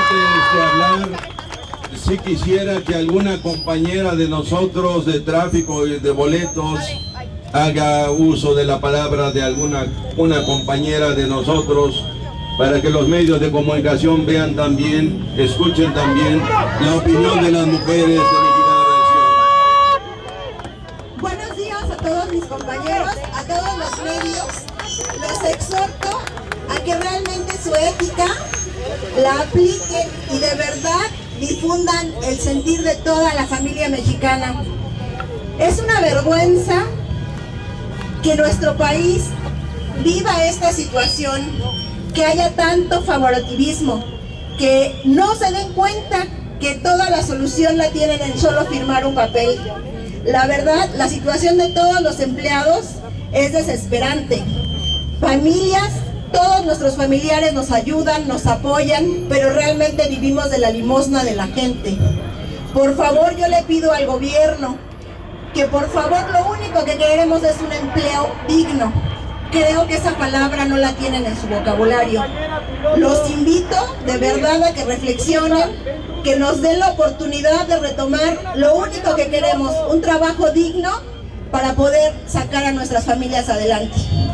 Antes de hablar, sí quisiera que alguna compañera de nosotros de tráfico y de boletos haga uso de la palabra de una compañera de nosotros, para que los medios de comunicación vean también, escuchen también la opinión de las mujeres de Mexicana Reacción. Buenos días a todos mis compañeros, a todos los medios. Los exhorto a que realmente su ética la apliquen y de verdad difundan el sentir de toda la familia mexicana. Es una vergüenza que nuestro país viva esta situación, que haya tanto favoritismo, que no se den cuenta que toda la solución la tienen en solo firmar un papel. La verdad, la situación de todos los empleados es desesperante. Familias, todos nuestros familiares nos ayudan, nos apoyan, pero realmente vivimos de la limosna de la gente. Por favor, yo le pido al gobierno que por favor lo único que queremos es un empleo digno. Creo que esa palabra no la tienen en su vocabulario. Los invito de verdad a que reflexionen, que nos den la oportunidad de retomar lo único que queremos, un trabajo digno para poder sacar a nuestras familias adelante.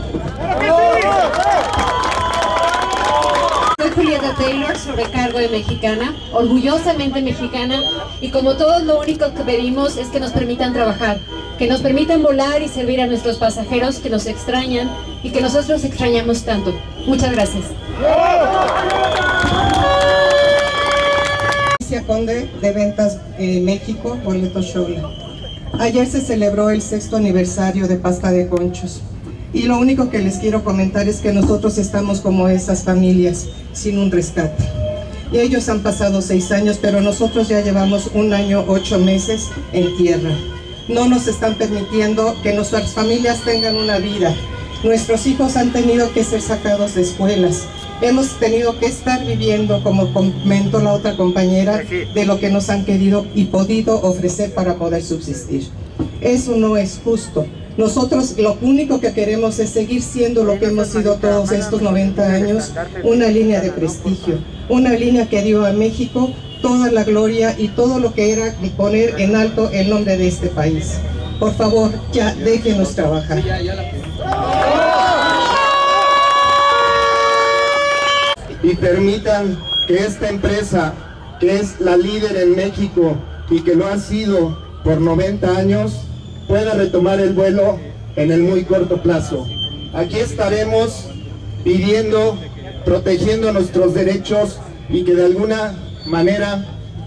Soy Julieta Taylor, sobrecargo de Mexicana, orgullosamente mexicana, y como todos lo único que pedimos es que nos permitan trabajar, que nos permitan volar y servir a nuestros pasajeros que nos extrañan y que nosotros extrañamos tanto. Muchas gracias. Conde de Ventas México, Boletos Shola. Ayer se celebró el 6º aniversario de Pasta de Conchos. Y lo único que les quiero comentar es que nosotros estamos como esas familias, sin un rescate. Y ellos han pasado 6 años, pero nosotros ya llevamos 1 año, 8 meses en tierra. No nos están permitiendo que nuestras familias tengan una vida. Nuestros hijos han tenido que ser sacados de escuelas. Hemos tenido que estar viviendo, como comentó la otra compañera, de lo que nos han querido y podido ofrecer para poder subsistir. Eso no es justo. Nosotros lo único que queremos es seguir siendo lo que hemos sido todos estos 90 años, una línea de prestigio, una línea que dio a México toda la gloria y todo lo que era poner en alto el nombre de este país. Por favor, ya déjenos trabajar. Y permitan que esta empresa, que es la líder en México y que lo ha sido por 90 años, pueda retomar el vuelo en el muy corto plazo. Aquí estaremos pidiendo, protegiendo nuestros derechos y que de alguna manera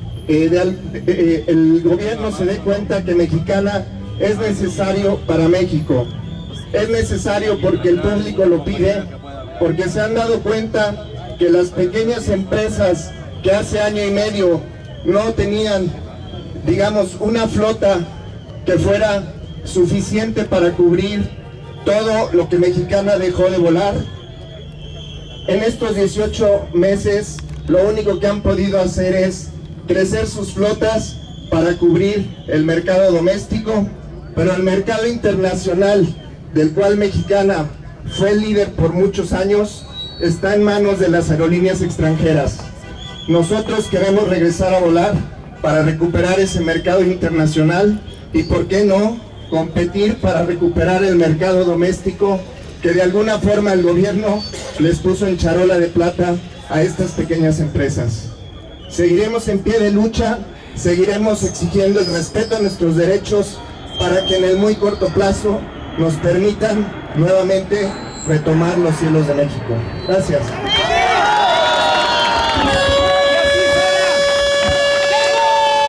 el gobierno se dé cuenta que Mexicana es necesario para México. Es necesario porque el público lo pide, porque se han dado cuenta que las pequeñas empresas que hace año y medio no tenían, digamos, una flota que fuera suficiente para cubrir todo lo que Mexicana dejó de volar. En estos 18 meses lo único que han podido hacer es crecer sus flotas para cubrir el mercado doméstico, pero el mercado internacional, del cual Mexicana fue el líder por muchos años, está en manos de las aerolíneas extranjeras. Nosotros queremos regresar a volar para recuperar ese mercado internacional y, ¿por qué no?, competir para recuperar el mercado doméstico que de alguna forma el gobierno les puso en charola de plata a estas pequeñas empresas. Seguiremos en pie de lucha, seguiremos exigiendo el respeto a nuestros derechos para que en el muy corto plazo nos permitan nuevamente retomar los cielos de México. Gracias.